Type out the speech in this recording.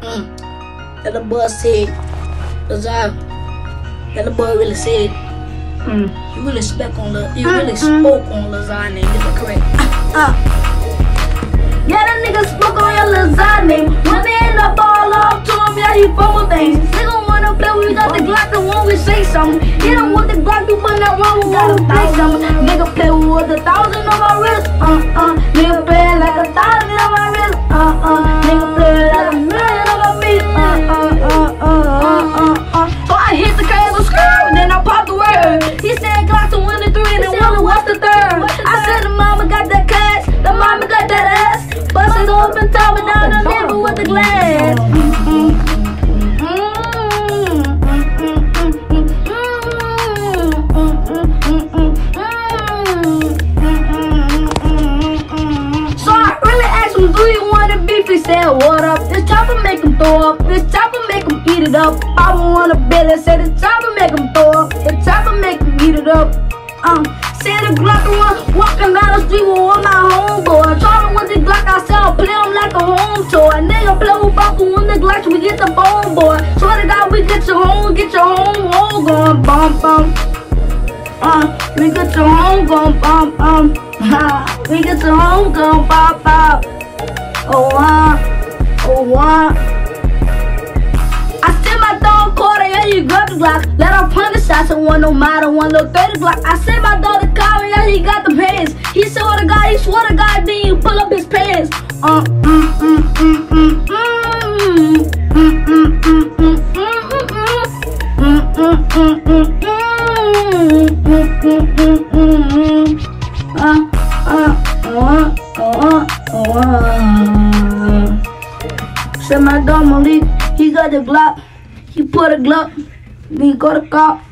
That the boy said, that the boy really said, he really spoke on lasagna. Is that correct? Yeah, that nigga spoke on your lasagna. When they end up all off to him, yeah, he fumble things. Nigga wanna play, we got the Glock and when we say something. He don't want the Glock, you put that wrong, we gotta play something. Nigga play with 1,000 on my wrist, Nigga play like 1,000 on my wrist, Nigga play like 1,000,000 on my beat, So I hit the cable skirt, then I popped the word. He said Glock to 1 to 3, and then 1 to what's the third? I said the mama got that cash, the mama got that ass. Bustin' up and topping down the neighbor with the glass. So I really asked him, do you want to beef? He said, what up? This chopper make him throw up. This chopper make him eat it up. I don't want a bill. Said the chopper make him throw up. The chopper make him eat it up. Said the Glock one walking down the street with all my homeboys. Trying with the Glock, I said I'll play him like a home toy. Nigga play with Baku when the Glock, we get the phone boy. Swear to God, we get your home going bum bum. We get your home going bum bum. We get your home going bum bum. I sent my dog quarter, yeah, he grabbed the Glock. Let her punish shots and one no matter, 1 little 30 Glock. I sent my dog the car, yeah, he got the pants. He swear to God, then you pull up his pants. Said my dog Malik, he got the Glock. He put a Glock, then he go to cop.